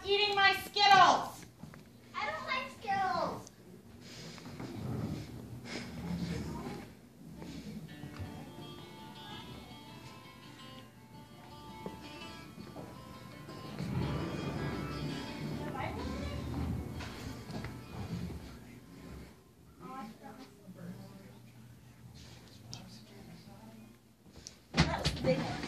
eating my Skittles. I don't like Skittles. That was the big one.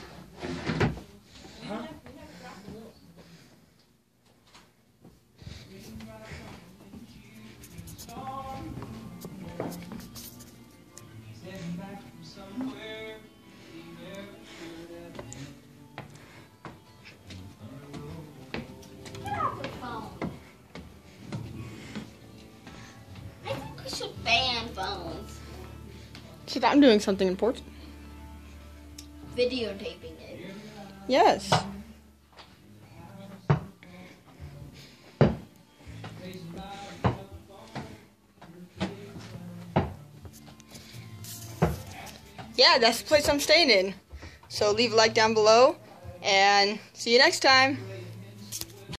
Get off the phone. I think we should ban phones. See, I'm doing something important. Videotaping it. Yes. Yeah, that's the place I'm staying in. So leave a like down below, and see you next time.